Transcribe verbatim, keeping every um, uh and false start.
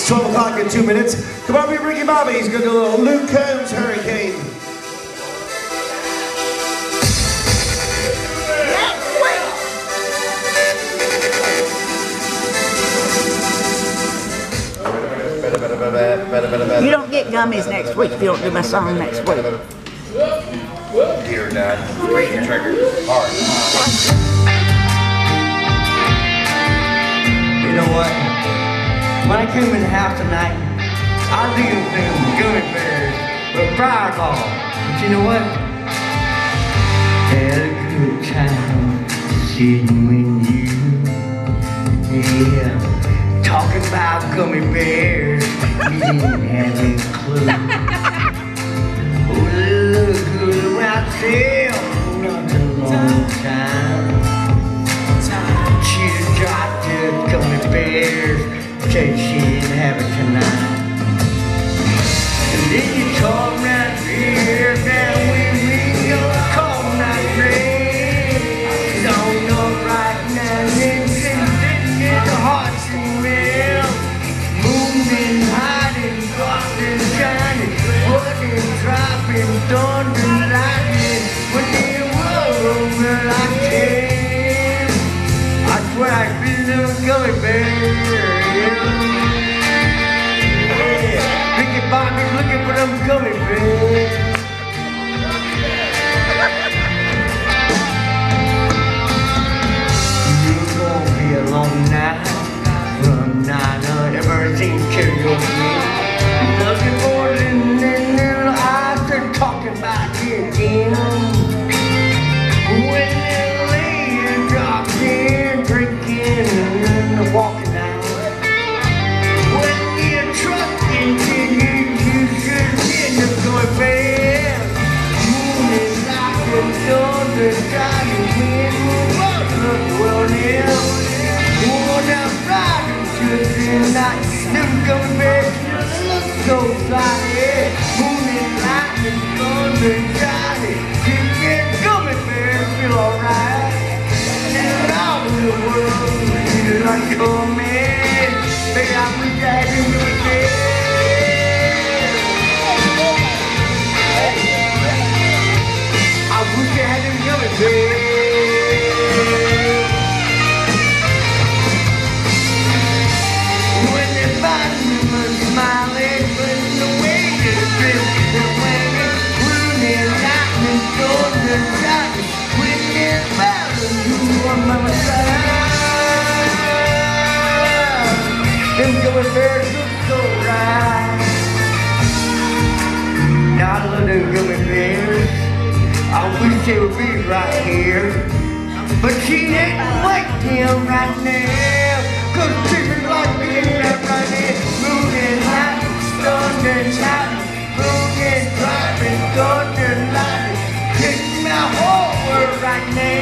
It's twelve o'clock in two minutes. Come on, meet Ricky Bobby. He's going to do a little Luke Combs Hurricane. You don't get gummies next week if you don't do my song next week. Dear Dad, great trigger. Hard. You know what? When I came in the house tonight, I was eating them gummy bears with Fireball. But you know what? Had a good time sitting with you. Yeah, talking about gummy bears. You didn't have any clue. Oh, look good around town, not a long time. She dropped her gummy bears, said she didn't have it tonight. And then you come right here, down with me, you're calling out rain. Don't know right now, then sitting in the hot smell. Moon and hiding, God and shining, flooding, dropping, thunder, lightning. When they were over like ten, I swear I feel them gummy bears. Yeah. Ricky Bobby's looking for them gummy bears. You're gonna be a long night from nine on everything karaoke. Looking for it and then little eyes start talking about you again. When they're laying, dropped in, drinking, and then walking out. When you're trucking, you, you should end up going bad. Moon is like a thunder, shining wind, look well now. Worn out riding to the night, them gummy bears look so fly. Moon and lightning, thunder, shining, you get gummy bears feel alright. And all the world feel like your man. Baby, I wish I had them gummy bears. I wish I had them gummy bears. When they find them and smiling, but the way they feel, they're swinging, moon and lightning, thunder, shining. When they're battling, you on my side. Them gummy bears look so right. Now I love them gummy bears. I wish they would be right here. But she ain't waiting right now. Cause people like me right now. Moon and lightning, thunder and lightning. Moon and driving, thunder and lightning. Taking my whole world right now.